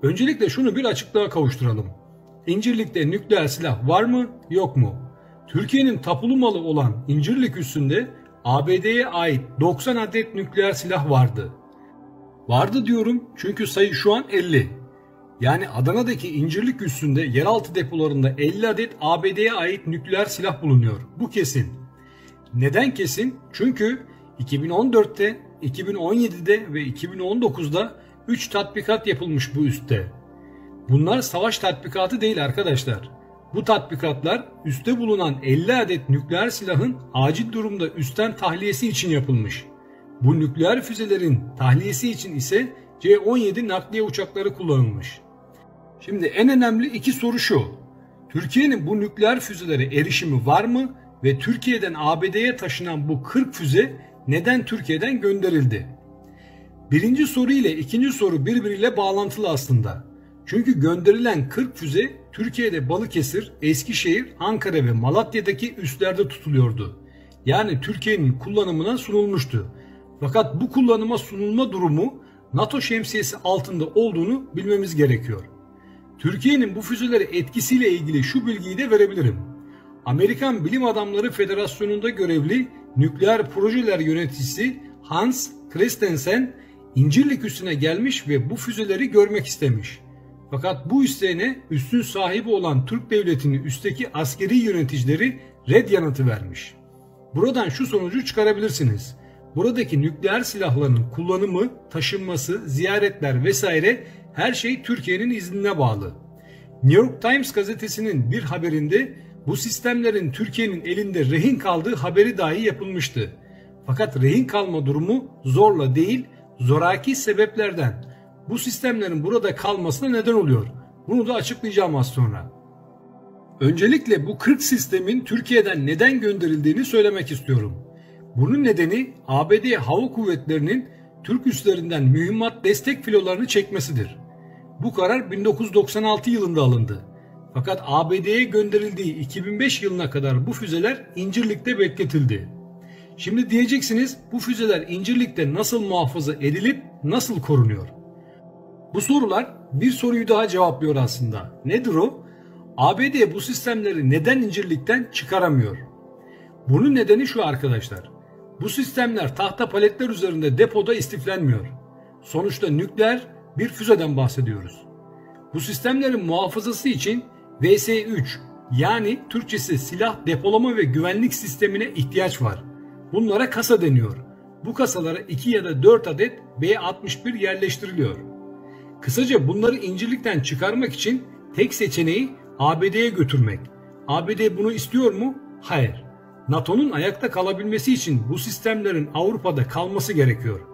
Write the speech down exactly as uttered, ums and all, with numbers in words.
Öncelikle şunu bir açıklığa kavuşturalım. İncirlik'te nükleer silah var mı, yok mu? Türkiye'nin tapulu malı olan İncirlik üssünde A B D'ye ait doksan adet nükleer silah vardı. Vardı diyorum çünkü sayı şu an elli. Yani Adana'daki İncirlik üssünde yeraltı depolarında elli adet A B D'ye ait nükleer silah bulunuyor. Bu kesin. Neden kesin? Çünkü iki bin on dörtte, iki bin on yedide ve iki bin on dokuzda üç tatbikat yapılmış bu üste. Bunlar savaş tatbikatı değil arkadaşlar. Bu tatbikatlar üste bulunan elli adet nükleer silahın acil durumda üstten tahliyesi için yapılmış. Bu nükleer füzelerin tahliyesi için ise C on yedi nakliye uçakları kullanılmış. Şimdi en önemli iki soru şu. Türkiye'nin bu nükleer füzelere erişimi var mı ve Türkiye'den A B D'ye taşınan bu kırk füze neden Türkiye'den gönderildi? Birinci soru ile ikinci soru birbiriyle bağlantılı aslında. Çünkü gönderilen kırk füze Türkiye'de Balıkesir, Eskişehir, Ankara ve Malatya'daki üslerde tutuluyordu. Yani Türkiye'nin kullanımına sunulmuştu. Fakat bu kullanıma sunulma durumu NATO şemsiyesi altında olduğunu bilmemiz gerekiyor. Türkiye'nin bu füzelere etkisiyle ilgili şu bilgiyi de verebilirim. Amerikan Bilim Adamları Federasyonu'nda görevli nükleer projeler yöneticisi Hans Christensen İncirlik üssüne gelmiş ve bu füzeleri görmek istemiş. Fakat bu isteğine üssün sahibi olan Türk Devleti'nin üstteki askeri yöneticileri red yanıtı vermiş. Buradan şu sonucu çıkarabilirsiniz. Buradaki nükleer silahların kullanımı, taşınması, ziyaretler vesaire her şey Türkiye'nin iznine bağlı. New York Times gazetesinin bir haberinde bu sistemlerin Türkiye'nin elinde rehin kaldığı haberi dahi yapılmıştı. Fakat rehin kalma durumu zorla değil, zoraki sebeplerden bu sistemlerin burada kalmasına neden oluyor. Bunu da açıklayacağım az sonra. Öncelikle bu kırk sistemin Türkiye'den neden gönderildiğini söylemek istiyorum. Bunun nedeni A B D Hava Kuvvetleri'nin Türk üslerinden mühimmat destek filolarını çekmesidir. Bu karar bin dokuz yüz doksan altı yılında alındı. Fakat A B D'ye gönderildiği iki bin beş yılına kadar bu füzeler İncirlik'te bekletildi. Şimdi diyeceksiniz, bu füzeler İncirlik'te nasıl muhafaza edilip nasıl korunuyor? Bu sorular bir soruyu daha cevaplıyor aslında. Nedir o? A B D bu sistemleri neden İncirlik'ten çıkaramıyor? Bunun nedeni şu arkadaşlar. Bu sistemler tahta paletler üzerinde depoda istiflenmiyor. Sonuçta nükleer bir füzeden bahsediyoruz. Bu sistemlerin muhafazası için V S üç yani Türkçesi silah depolama ve güvenlik sistemine ihtiyaç var. Bunlara kasa deniyor. Bu kasalara iki ya da dört adet B altmış bir yerleştiriliyor. Kısaca bunları İncirlik'ten çıkarmak için tek seçeneği A B D'ye götürmek. A B D bunu istiyor mu? Hayır. NATO'nun ayakta kalabilmesi için bu sistemlerin Avrupa'da kalması gerekiyor.